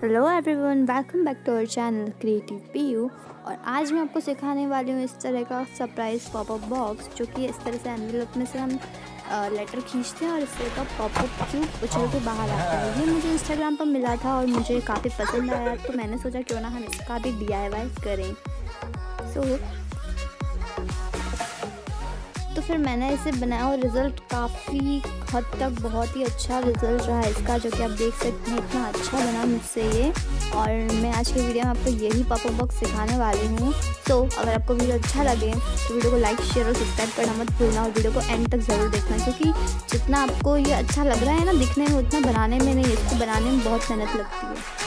Hello everyone, welcome back to our channel creative और आज मैं आपको सिखाने वाली हूँ इस तरह का सरप्राइज़ पॉपअप बॉक्स, जो कि इस तरह से एनवेलप में से हम लेटर खींचते हैं और इस तरह का पॉपअप क्यूब उछल के बाहर आता है। ये मुझे इंस्टाग्राम पर मिला था और मुझे काफ़ी पसंद आया, तो मैंने सोचा क्यों ना हम इसका भी DIY करें। तो फिर मैंने इसे बनाया और रिज़ल्ट काफ़ी हद तक बहुत ही अच्छा रिज़ल्ट रहा इसका, जो कि आप देख सकते हैं इतना अच्छा बना मुझसे ये। और मैं आज की वीडियो में आपको यही पॉपअप बॉक्स सिखाने वाली हूँ। तो अगर आपको वीडियो अच्छा लगे तो वीडियो को लाइक, शेयर और सब्सक्राइब करना मत भूलना और वीडियो को एंड तक ज़रूर देखना, क्योंकि जितना आपको ये अच्छा लग रहा है ना दिखने में, उतना बनाने में नहीं, इसको बनाने में बहुत मेहनत लगती है।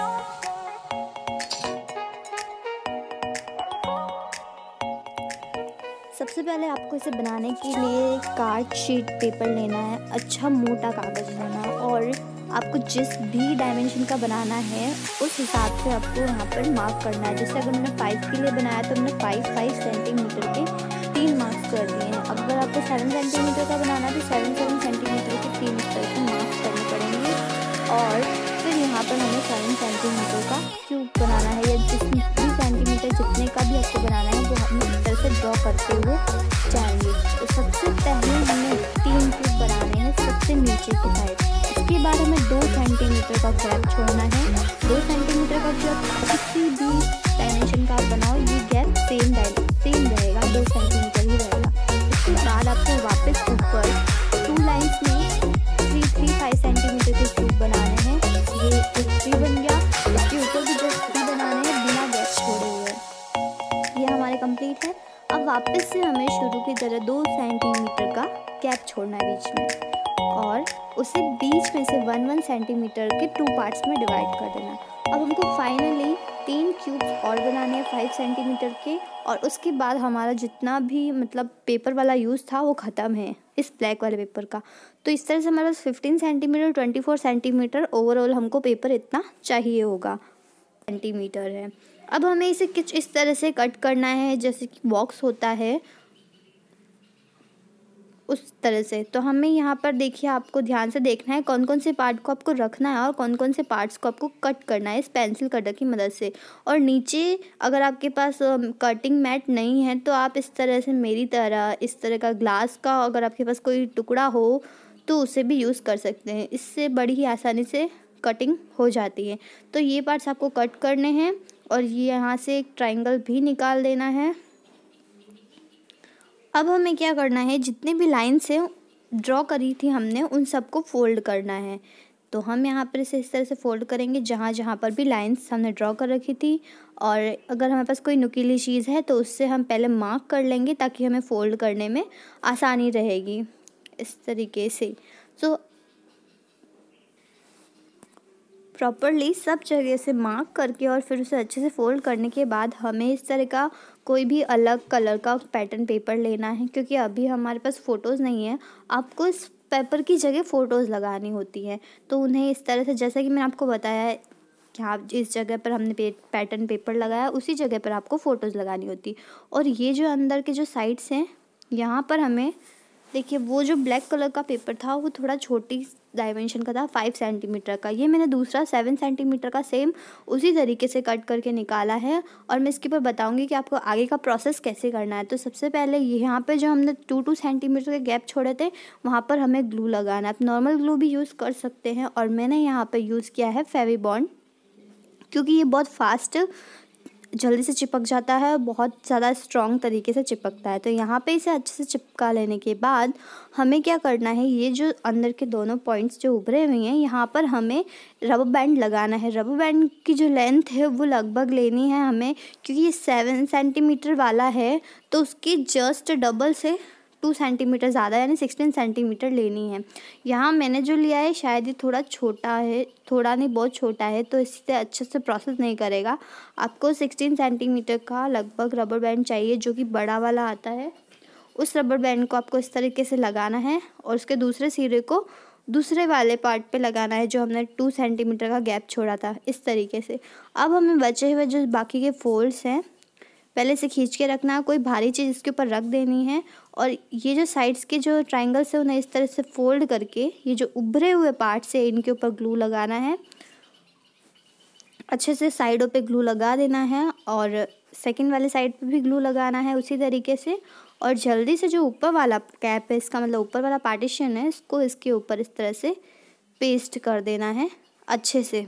सबसे पहले आपको इसे बनाने के लिए कार्ड शीट पेपर लेना है, अच्छा मोटा कागज़ लेना है और आपको जिस भी डायमेंशन का बनाना है उस हिसाब से आपको यहाँ पर मार्क करना है। जैसे अगर मैंने 5 के लिए बनाया तो मैंने 5 सेंटीमीटर के 3 मार्क्स कर दिए हैं। अगर आपको 7 सेंटीमीटर का बनाना है तो 7 सेंटीमीटर के 3 इस तरह से मार्क्स करने पड़ेंगे। और फिर यहाँ पर हमें 7 सेंटीमीटर का क्यूब बनाना है, या जितनी सेंटीमीटर जितने का भी आपको बनाना है वो हमें इस तरह से ड्रॉ करते हुए जाएंगे। तो सबसे पहले हमें 3 क्यूब बनाने हैं सबसे नीचे की साइड। इसके बाद हमें 2 सेंटीमीटर का गैप छोड़ना है। 2 सेंटीमीटर का गैप किसी भी डायमेंशन का आप बनाओ, ये गैप सेम रहेगा, 2 सेंटीमीटर ही रहेगा। इसके बाद आपको वापस ऊपर 2 लाइन्स में 3-5 सेंटीमीटर के क्यूब बनाने हैं। ये एक 3 बन गया। इसके ऊपर भी जस्ट 3 बनाने हैं बिना गैप छोड़े हुए। ये हमारे कंप्लीट है। अब वापस से हमें शुरू की तरह 2 सेंटीमीटर का गैप छोड़ना है बीच में और उसे बीच में से 1-1 सेंटीमीटर के 2 पार्ट्स में डिवाइड कर देना। अब हमको फाइनली 3 क्यूब्स और बनाने हैं 5 सेंटीमीटर के, और उसके बाद हमारा जितना भी पेपर वाला यूज़ था वो ख़त्म है इस ब्लैक वाले पेपर का। तो इस तरह से हमारा 15 सेंटीमीटर 24 सेंटीमीटर ओवरऑल हमको पेपर इतना चाहिए होगा सेंटीमीटर है। अब हमें इसे कुछ इस तरह से कट करना है जैसे कि बॉक्स होता है उस तरह से। तो हमें यहाँ पर देखिए, आपको ध्यान से देखना है कौन कौन से पार्ट को आपको रखना है और कौन कौन से पार्ट्स को आपको कट करना है इस पेंसिल कटर की मदद से। और नीचे अगर आपके पास कटिंग मैट नहीं है तो आप इस तरह से मेरी तरह इस तरह का ग्लास का अगर आपके पास कोई टुकड़ा हो तो उसे भी यूज़ कर सकते हैं। इससे बड़ी ही आसानी से कटिंग हो जाती है। तो ये पार्ट्स आपको कट करने हैं और ये यहाँ से एक ट्रायंगल भी निकाल देना है। अब हमें क्या करना है, जितने भी लाइन्स हैं ड्रॉ करी थी हमने उन सबको फोल्ड करना है। तो हम यहाँ पर इसे इस तरह से फोल्ड करेंगे जहाँ जहाँ पर भी लाइन्स हमने ड्रॉ कर रखी थी। और अगर हमारे पास कोई नुकीली चीज़ है तो उससे हम पहले मार्क कर लेंगे ताकि हमें फोल्ड करने में आसानी रहेगी इस तरीके से। सो प्रॉपरली सब जगह से मार्क करके और फिर उसे अच्छे से फोल्ड करने के बाद हमें इस तरह का कोई भी अलग कलर का पैटर्न पेपर लेना है, क्योंकि अभी हमारे पास फ़ोटोज़ नहीं है। आपको इस पेपर की जगह फ़ोटोज़ लगानी होती हैं, तो उन्हें इस तरह से, जैसा कि मैंने आपको बताया है कि आप जिस जगह पर हमने पैटर्न पेपर लगाया उसी जगह पर आपको फ़ोटोज़ लगानी होती। और ये जो अंदर के जो साइड्स हैं यहाँ पर हमें देखिए, वो जो ब्लैक कलर का पेपर था वो थोड़ा छोटी डायमेंशन का था, 5 सेंटीमीटर का। ये मैंने दूसरा 7 सेंटीमीटर का सेम उसी तरीके से कट करके निकाला है और मैं इसके ऊपर बताऊंगी कि आपको आगे का प्रोसेस कैसे करना है। तो सबसे पहले यहाँ पे जो हमने 2 सेंटीमीटर के गैप छोड़े थे वहाँ पर हमें ग्लू लगाना है। आप नॉर्मल ग्लू भी यूज़ कर सकते हैं और मैंने यहाँ पर यूज़ किया है फेविबॉन्ड, क्योंकि ये बहुत फास्ट जल्दी से चिपक जाता है, बहुत ज़्यादा स्ट्रॉन्ग तरीके से चिपकता है। तो यहाँ पे इसे अच्छे से चिपका लेने के बाद हमें क्या करना है, ये जो अंदर के दोनों पॉइंट्स जो उभरे हुए हैं यहाँ पर हमें रबर बैंड लगाना है। रबर बैंड की जो लेंथ है वो लगभग लेनी है हमें, क्योंकि ये 7 सेंटीमीटर वाला है तो उसकी जस्ट डबल से 2 सेंटीमीटर ज़्यादा यानी 16 सेंटीमीटर लेनी है। यहाँ मैंने जो लिया है शायद ये थोड़ा छोटा है, थोड़ा नहीं बहुत छोटा है, तो इससे अच्छे से प्रोसेस नहीं करेगा। आपको 16 सेंटीमीटर का लगभग रबर बैंड चाहिए, जो कि बड़ा वाला आता है। उस रबर बैंड को आपको इस तरीके से लगाना है और उसके दूसरे सिरे को दूसरे वाले पार्ट पे लगाना है जो हमने 2 सेंटीमीटर का गैप छोड़ा था, इस तरीके से। अब हमें बचे हुए जो बाकी के फोल्ड्स हैं पहले से खींच के रखना है, कोई भारी चीज़ इसके ऊपर रख देनी है और ये जो साइड्स के जो ट्रायंगल्स है उन्हें इस तरह से फोल्ड करके ये जो उभरे हुए पार्ट्स है इनके ऊपर ग्लू लगाना है। और ये जो साइड्स के जो ट्रायंगल्स है उन्हें इस तरह से फोल्ड करके ये जो उभरे हुए पार्ट्स है इनके ऊपर ग्लू लगाना है। और ये जो साइड्स के जो ट्रायंगल्स है उन्हें इस तरह से फोल्ड करके ये जो उभरे हुए पार्ट्स है इनके ऊपर ग्लू लगाना है। अच्छे से साइडों पे ग्लू लगा देना है और सेकंड वाले साइड पे भी ग्लू लगाना है उसी तरीके से। और जल्दी से जो ऊपर वाला कैप है इसका, मतलब ऊपर वाला पार्टीशन है, इसको इसके ऊपर इस तरह से पेस्ट कर देना है अच्छे से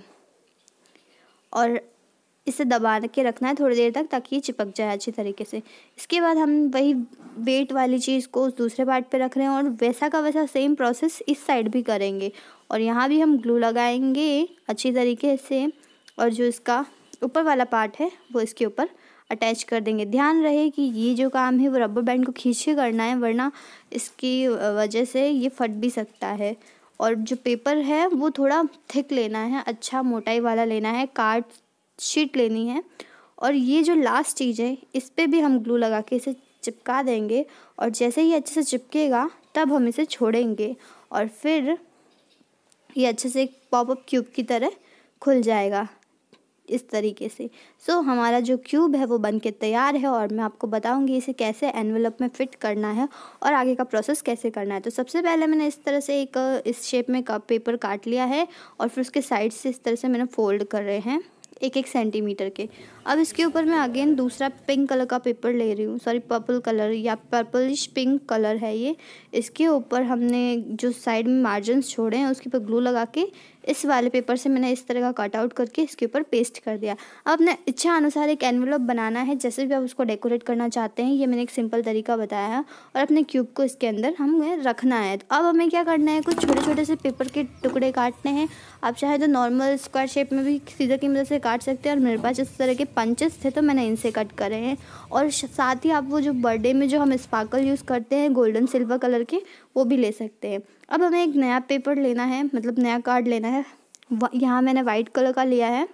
और इसे दबा के रखना है थोड़ी देर तक ताकि ये चिपक जाए अच्छी तरीके से। इसके बाद हम वही वेट वाली चीज़ को उस दूसरे पार्ट पे रख रहे हैं और वैसा का वैसा सेम प्रोसेस इस साइड भी करेंगे और यहाँ भी हम ग्लू लगाएंगे अच्छी तरीके से और जो इसका ऊपर वाला पार्ट है वो इसके ऊपर अटैच कर देंगे। ध्यान रहे कि ये जो काम है वो रबर बैंड को खींच के करना है, वरना इसकी वजह से ये फट भी सकता है। और जो पेपर है वो थोड़ा थिक लेना है, अच्छा मोटाई वाला लेना है, कार्ड शीट लेनी है। और ये जो लास्ट चीज़ है इस पर भी हम ग्लू लगा के इसे चिपका देंगे और जैसे ही अच्छे से चिपकेगा तब हम इसे छोड़ेंगे और फिर ये अच्छे से एक पॉपअप क्यूब की तरह खुल जाएगा इस तरीके से। सो हमारा जो क्यूब है वो बन के तैयार है और मैं आपको बताऊंगी इसे कैसे एनवेलप में फ़िट करना है और आगे का प्रोसेस कैसे करना है। तो सबसे पहले मैंने इस तरह से एक इस शेप में कप पेपर काट लिया है और फिर उसके साइड से इस तरह से मैंने फोल्ड कर रहे हैं 1-1 सेंटीमीटर के। अब इसके ऊपर मैं अगेन दूसरा पिंक कलर का पेपर ले रही हूँ, सॉरी पर्पल कलर या पर्पलिश पिंक कलर है ये। इसके ऊपर हमने जो साइड में मार्जिन्स छोड़े हैं उसके ऊपर ग्लू लगा के इस वाले पेपर से मैंने इस तरह का कट आउट करके इसके ऊपर पेस्ट कर दिया। अब अपने इच्छा अनुसार एक एनवेलप बनाना है, जैसे भी आप उसको डेकोरेट करना चाहते हैं। ये मैंने एक सिंपल तरीका बताया है और अपने क्यूब को इसके अंदर हमें रखना है। तो अब हमें क्या करना है, कुछ छोटे छोटे से पेपर के टुकड़े काटने हैं। आप चाहे तो नॉर्मल स्क्वायर शेप में भी सीजर की मदद से काट सकते हैं और मेरे पास इस तरह के पंचेस थे तो मैंने इनसे कट करे हैं। और साथ ही आप वो जो बर्थडे में जो हम स्पार्कल यूज़ करते हैं गोल्डन सिल्वर कलर के, वो भी ले सकते हैं। अब हमें एक नया पेपर लेना है, मतलब नया कार्ड लेना है। यहाँ मैंने वाइट कलर का लिया है।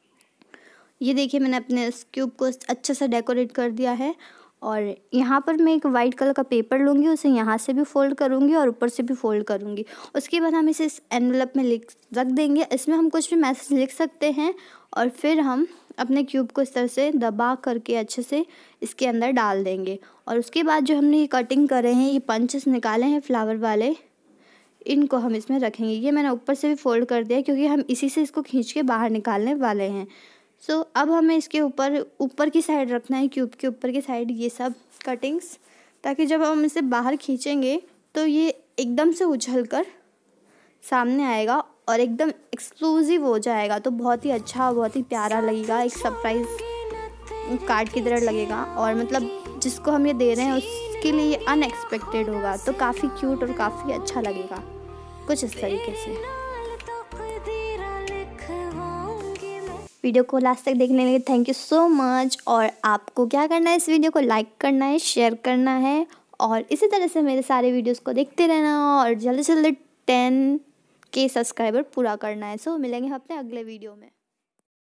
ये देखिए मैंने अपने इस क्यूब को अच्छे से डेकोरेट कर दिया है और यहाँ पर मैं एक वाइट कलर का पेपर लूँगी, उसे यहाँ से भी फोल्ड करूँगी और ऊपर से भी फोल्ड करूँगी। उसके बाद हम इसे इस एनवेलप में रख देंगे। इसमें हम कुछ भी मैसेज लिख सकते हैं और फिर हम अपने क्यूब को इस तरह से दबा करके अच्छे से इसके अंदर डाल देंगे। और उसके बाद जो हमने ये कटिंग करे हैं, ये पंचेस निकाले हैं फ्लावर वाले, इनको हम इसमें रखेंगे। ये मैंने ऊपर से भी फोल्ड कर दिया क्योंकि हम इसी से इसको खींच के बाहर निकालने वाले हैं। सो अब हमें इसके ऊपर की साइड रखना है, क्यूब के ऊपर की साइड ये सब कटिंग्स, ताकि जब हम इसे बाहर खींचेंगे तो ये एकदम से उछल कर सामने आएगा और एकदम एक्सक्लूसिव हो जाएगा। तो बहुत ही अच्छा, बहुत ही प्यारा लगेगा, एक सरप्राइज़ कार्ड की तरह लगेगा और मतलब जिसको हम ये दे रहे हैं उसके लिए ये अनएक्सपेक्टेड होगा। तो काफ़ी क्यूट और काफ़ी अच्छा लगेगा कुछ इस तरीके से। वीडियो को लास्ट तक देखने के लिए थैंक यू सो मच। और आपको क्या करना है, इस वीडियो को लाइक करना है, शेयर करना है और इसी तरह से मेरे सारे वीडियोस को देखते रहना और जल्दी से जल्दी 10K सब्सक्राइबर पूरा करना है। सो मिलेंगे अपने अगले वीडियो में।